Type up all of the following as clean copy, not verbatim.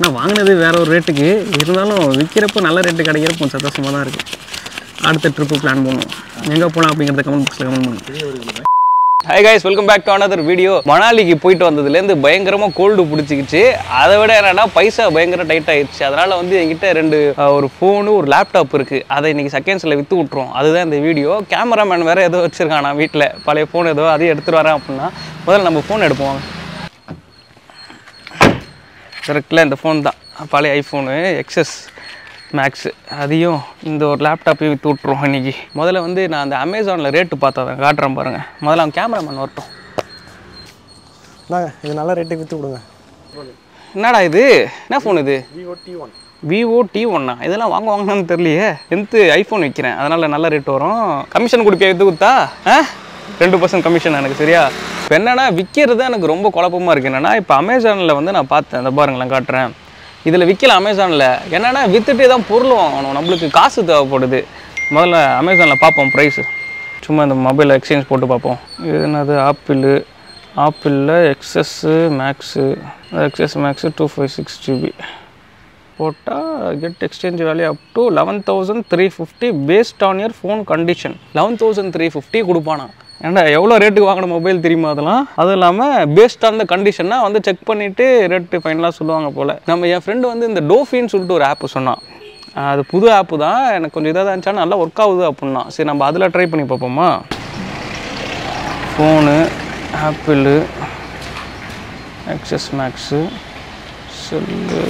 நான் வாங்கினது வேறு ஒரு ரேட்டுக்கு இருந்தாலும் விற்கிறப்போ நல்ல ரேட்டு கிடைக்கிறப்போ கொஞ்சம் சந்தோஷமாக தான் இருக்குது. அடுத்த ட்ரிப்பு பிளான் பண்ணுவோம். எங்கே போகலாம் அப்படிங்கிறத கமெண்ட் பாக்ஸில் கமெண்ட் பண்ணுவோம். Hi guys, welcome back to another video. மணாலிக்கு போயிட்டு வந்ததுலேருந்து பயங்கரமாக கோல்டு பிடிச்சிக்கிச்சு. அதை விட என்னன்னா பைசா பயங்கர டைட் ஆயிடுச்சு. அதனால் வந்து என்கிட்ட ஒரு ஃபோனு ஒரு லேப்டாப் இருக்குது. அதை இன்றைக்கி செகண்ட்ஸில் விற்று விட்ருவோம். அதுதான் இந்த வீடியோ. கேமராமேன் வேறு ஏதோ வச்சுருக்கான் நான் வீட்டில் பழைய ஃபோன் ஏதோ அதையும் எடுத்துகிட்டு வரேன் அப்படின்னா முதல்ல நம்ம ஃபோன் எடுப்போம். கரெக்டில் இந்த ஃபோன் தான் பழைய ஐஃபோனு XS மேக்ஸு. அதையும் இந்த ஒரு லேப்டாப்பையும் விற்று விட்ருவோம் இன்றைக்கி. முதல்ல வந்து நான் அந்த அமேசானில் ரேட்டு பார்த்தேன், காட்டுறேன் பாருங்கள். முதல்ல அவன் கேமராமேன் வரட்டும். இது நல்ல ரேட்டுக்கு விற்று விடுங்க. என்னடா இது, என்ன ஃபோன் இது? Vivo T1. இதெல்லாம் வாங்கன்னு தெரியலையே. ஐஃபோன் விற்கிறேன், அதனால் நல்ல ரேட் வரும். கமிஷன் கொடுப்பியா விற்று கொடுத்தா? 2% கமிஷன் எனக்கு. சரியா? இப்போ என்னென்னா விற்கிறது எனக்கு ரொம்ப குழப்பமாக இருக்குது. என்னென்னா இப்போ அமேசானில் வந்து நான் பார்த்தேன், இந்த பாருங்களேன் காட்டுறேன். இதில் விற்கல அமேசானில். என்னென்னா விற்றுட்டே தான் பொருள் வாங்கணும், நம்மளுக்கு காசு தேவைப்படுது. முதல்ல அமேசானில் பார்ப்போம் ப்ரைஸு. சும்மா இந்த மொபைலில் எக்ஸ்சேஞ்ச் போட்டு பார்ப்போம். இது என்னது, ஆப்பிளில் XS மேக்ஸு 256 GB போட்டால் get exchange value up to 11,350 based on earphone condition. 11,350 கொடுப்பானா? ஏன்னா எவ்வளோ ரேட்டுக்கு வாங்கின மொபைல் தெரியுமா அதெல்லாம்? அதுவும் இல்லாமல் பேஸ்ட் ஆன் த கண்டிஷன்னா வந்து செக் பண்ணிவிட்டு ரேட்டு ஃபைனலாக சொல்லுவாங்க போல். என் ஃப்ரெண்டு வந்து இந்த டோஃபின்னு சொல்லிட்டு ஒரு ஆப்பு சொன்னான். அது புது ஆப்பு தான், எனக்கு கொஞ்சம் இதாக இருந்துச்சா நல்லா ஒர்க் ஆகுது அப்படின்னா. சரி நம்ம அதில் ட்ரை பண்ணி பார்ப்போமா? Phone Apple XS max sell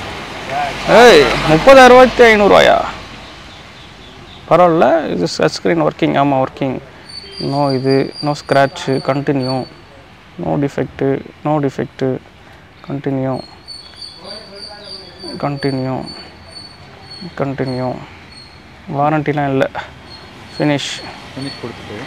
30,500 பரவாயில்ல. இது டச் ஸ்க்ரீன் ஒர்க்கிங். ஆமாம் working. No scratch. Continue. No defect continue. வாரண்டிலாம் இல்லை. ஃபினிஷ் கொடுத்துட்டு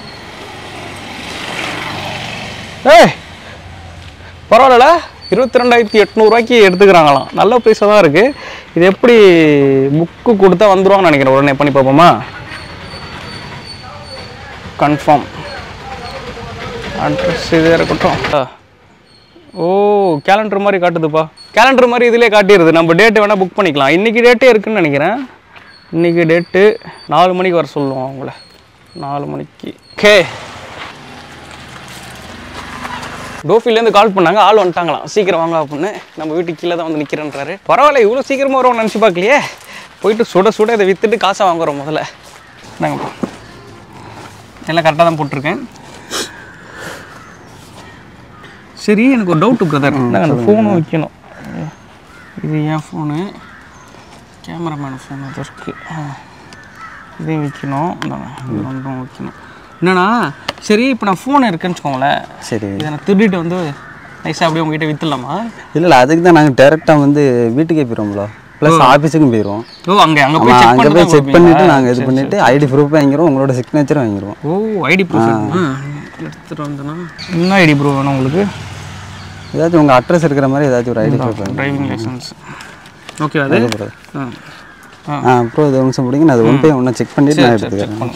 பரவாயில்ல. 22,800 எடுத்துக்கிறாங்களாம். நல்ல ப்ரைஸாக தான் இருக்குது. இது எப்படி புக்கு கொடுத்தா வந்துடுவாங்கன்னு நினைக்கிறேன். உடனே பண்ணி பார்ப்போமா? கன்ஃபார்ம் அட்ரஸ் இதே இருக்கட்டும். கேலண்டர் மாதிரி காட்டுதுப்பா. கேலண்டர் மாதிரி இதிலே காட்டிடுது. நம்ம டேட்டு வேணால் புக் பண்ணிக்கலாம். இன்றைக்கி டேட்டே இருக்குதுன்னு நினைக்கிறேன். இன்றைக்கி டேட்டு 4 மணிக்கு வர சொல்லுவோம் அவங்கள. 4 மணிக்கு. ஓகே, டோஃபிலேருந்து கால் பண்ணாங்க, ஆள் வந்துட்டாங்களாம். சீக்கிரம் வாங்க அப்படின்னு. நம்ம வீட்டுக்கு கீழே தான் வந்து நிற்கிறேன்றாரு. பரவாயில்ல, இவ்வளோ சீக்கிரமாக வருவோம்னு நினச்சி பார்க்கலையே. போயிட்டு சுட இதை விற்றுட்டு காசை வாங்குறோம் முதல்ல. நாங்கப்பா எல்லாம் கரெக்டாக தான் போட்டிருக்கேன். சரி, எனக்கு ஒரு டவுட்டு பிரதர். நாங்கள் அந்த ஃபோனும் வைக்கணும். இது என் ஃபோனு, கேமராமேன் ஃபோன் அது இருக்குது. இதையும் வைக்கணும். இது ரெண்டும் வைக்கணும். என்னன்னா சரி, இப்போ நான் ஃபோன் இருக்குன்னு வச்சுக்கோங்களேன். சரி, இதை நான் திருடிட்டு வந்து நைஸாக அப்படியே உங்ககிட்ட விற்றுலாமா? இல்லை, அதுக்கு தான் நாங்கள் டேரெக்டாக வந்து வீட்டுக்கே போயிடுவோம்ல. ப்ளஸ் ஆஃபீஸுக்கும் போயிடுவோம். அங்கே போய் செக் பண்ணிவிட்டு நாங்கள் இது பண்ணிவிட்டு ஐடி ப்ரூஃப் வாங்கிடுவோம், உங்களோட சிக்னேச்சரும் வாங்கிடுவோம். ஐடி ப்ரூஃப் எடுத்துகிட்டு வந்தேன்னா என்ன ஐடி ப்ரூஃப் வேணும் உங்களுக்கு? ஏதாச்சும் உங்கள் அட்ரஸ் இருக்கிற மாதிரி ஏதாச்சும் ஒரு ID proof. Driving licence. Okay, அது அப்புறம் இது நிமிஷம் பிடிங்க. அது ஒன் பை ஒன்றா செக் பண்ணிவிட்டு நான் எடுத்துக்கிறேன்.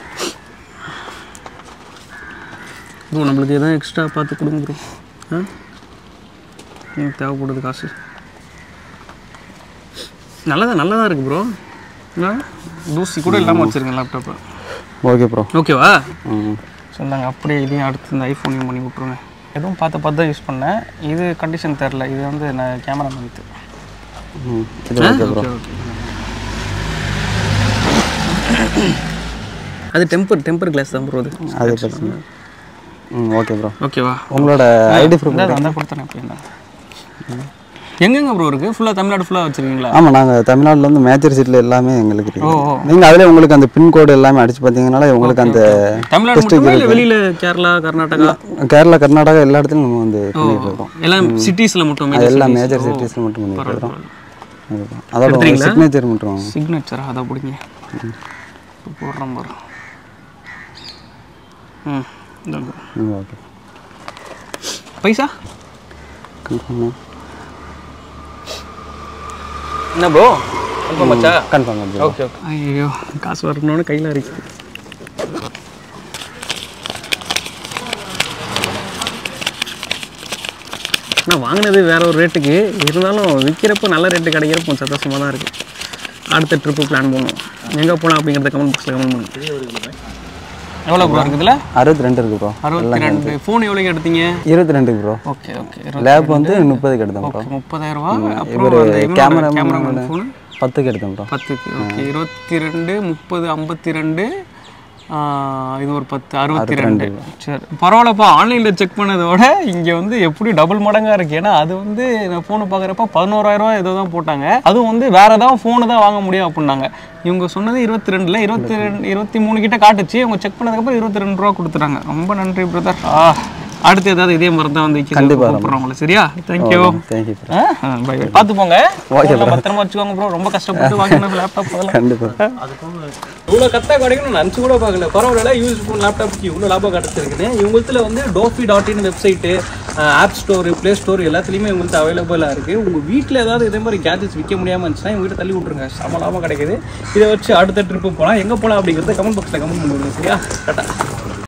நம்மளுக்கு எதாவது எக்ஸ்ட்ரா பார்த்து கொடுங்க ப்ரோ. எனக்கு தேவைப்படுது காசு. நல்லதாக இருக்குது ப்ரோ. தூசி கூட இல்லாமல் வச்சுருங்க லேப்டாப்பை. Okay bro. ஓகேவா? சொன்னாங்க. அப்படியே இதையும் அடுத்து இந்த ஐஃபோனையும் பண்ணி விட்ருங்க. எதுவும் பார்த்து தான் யூஸ் பண்ணேன். இது கண்டிஷன் தெரில. இது வந்து நான் கேமராமேன் இது. அது டெம்பர் கிளாஸ் தான் ப்ரோ. அது பிரச்சனை. Okay bro. ஓகேவா? உங்களோட ஐடி ப்ரூஃப் தான் கொடுத்தேன். அப்படின்னா எங்கெங்க ப்ரோ இருக்குது? ஃபுல்லாக தமிழ்நாடு ஃபுல்லாக வச்சுருக்கீங்களா? ஆமாம், நாங்கள் தமிழ்நாட்டில் வந்து மேஜர் சிட்டியில் எல்லாமே எங்களுக்கு இருக்குது. நீங்கள் அதில் உங்களுக்கு அந்த பின்கோடு எல்லாமே அடிச்சு பார்த்தீங்கன்னால உங்களுக்கு அந்த தமிழ்நாடு வெளியில் கேரளா கர்நாடகா எல்லா இடத்துலையும் நம்ம வந்து பண்ணிட்டு இருக்கோம். எல்லாம் சிட்டிஸில் மட்டும், எல்லா மேஜர் சிட்டிஸில் மட்டும் பண்ணிட்டு இருக்கோம். அதோட சிக்னேச்சர் மட்டும். சிக்னேச்சரா? அதை பிடிங்க போடுறோம் பாரு. ஓகே. பைசா கன்ஃபார்ம் என்ன ப்ரோ? கன்ஃபார்ம் ஆச்சா? கன்ஃபார்ம். ஓகே. ஐயோ, காசு வரணும்னு கையில் இருக்குது. நான் வாங்கினது வேற ஒரு ரேட்டுக்கு இருந்தாலும் விற்கிறப்போ நல்ல ரேட்டு கிடைக்கிறப்போ சந்தோஷமாக தான் இருக்குது. அடுத்த ட்ரிப்பு பிளான் பண்ணுவோம். எங்கே போகலாம் அப்படிங்கிறத கமெண்ட் பாக்ஸில் கமெண்ட் பண்ணுங்க. எவ்வளோ ப்ரோ இருக்குது இதில்? 62 இருக்குது ப்ரோ. 62. ஃபோன் எவ்வளோக்கு எடுத்தீங்க? 22 ப்ரோ. Okay okay. லேப் வந்து 30க்கு எடுத்தோம் ப்ரோ. 30,000 ரூபா. அப்புறம் கேமராமேன் ஃபோன் 10க்கு எடுத்தோம் ப்ரோ. 10க்கு. ஓகே. 22 30 52 இது ஒரு 10 62. சரி பரவாயில்லப்பா. ஆன்லைனில் செக் பண்ணதோட இங்கே வந்து எப்படி டபுள் மடங்காக இருக்குது. ஏன்னா அது வந்து நான் ஃபோனை பார்க்குறப்ப 11,000 ரூபா ஏதோ தான் போட்டாங்க. அதுவும் வந்து வேறு ஏதாவது ஃபோனு தான் வாங்க முடியும் அப்படின்னாங்க. இவங்க சொன்னது 22 23 கிட்ட காட்டுச்சு. இவங்க செக் பண்ணதுக்கப்புறம் 22 ரூபா கொடுத்துட்டாங்க. ரொம்ப நன்றி பிரதர். அடுத்து ஏதாவது இதே மாதிரி தான் வந்து கூப்பிட்றோம். சரியா? தேங்க்யூ. Bye bye. பார்த்து போங்க. பத்திரமா வச்சுக்கோங்க ப்ரோ. ரொம்ப கஷ்டப்பட்டு வாங்கின லேப்டாப் கண்டிப்பாக. இவ்வளோ கரெக்டாக கிடைக்கணும் நினச்சி கூட பார்க்கல. பரவாயில்ல. யூஸ் ஃபோன் லேப்டாப்புக்கு இவ்வளோ லாபம் கிடச்சிருக்குன்னு. இவங்கத்தில் வந்து dofi.in website, app store, play store எல்லாத்துலேயுமே இவங்களுக்கு அவைலபிளாக இருக்குது. உங்கள் வீட்டில் ஏதாவது இதே மாதிரி கேஜெட்ஸ் விற்க முடியாமல் இருந்துச்சுன்னா இவங்க வீட்டை தள்ளி விட்ருங்க. செம லாபம் கிடைக்குது. இதை வச்சு அடுத்த ட்ரிப்பு போகலாம். எங்கே போகலாம் அப்படிங்கிறத கமெண்ட் பாக்ஸில் கமெண்ட் பண்ணுவாங்க. சரியா? கரெக்டாக.